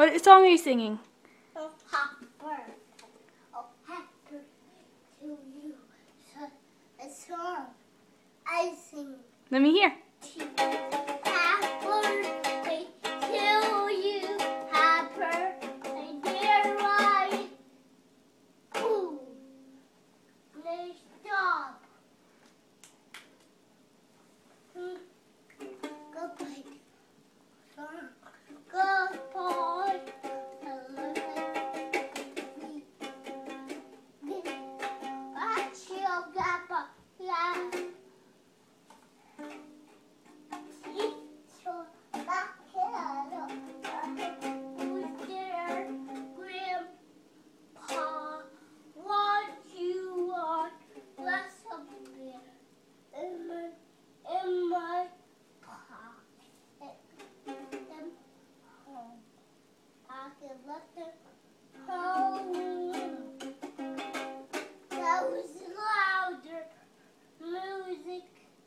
What song are you singing? Oh, happy birthday. Oh, happy birthday to you. A song I sing. Let me hear. Happy birthday to you. Happy birthday, dear Ryan. Ooh, nice job. Goodbye. Goodbye. That was louder music.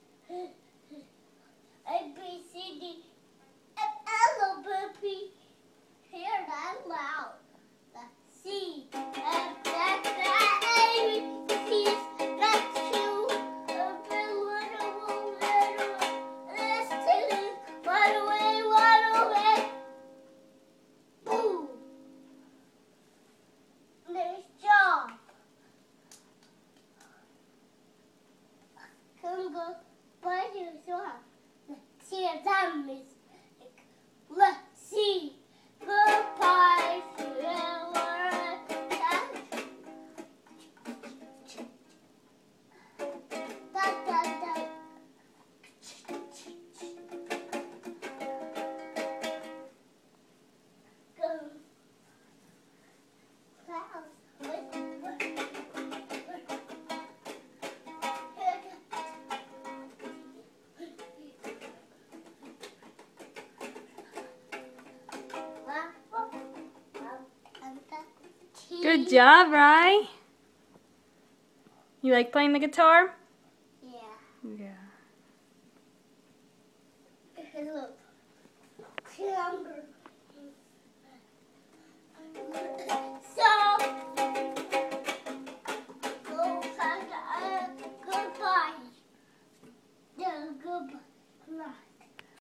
A, B, C, D, F, L, O, P, P. Hear that loud. Let's see. F, F, A, B, C, that's you. Let's take it. Run away, run away. Boom. Nice job. Come go by yourself. Let's hear that music. Let's see. Goodbye forever. Da, da, da. Go. Good job, Rye. You like playing the guitar? Yeah. Yeah. Look.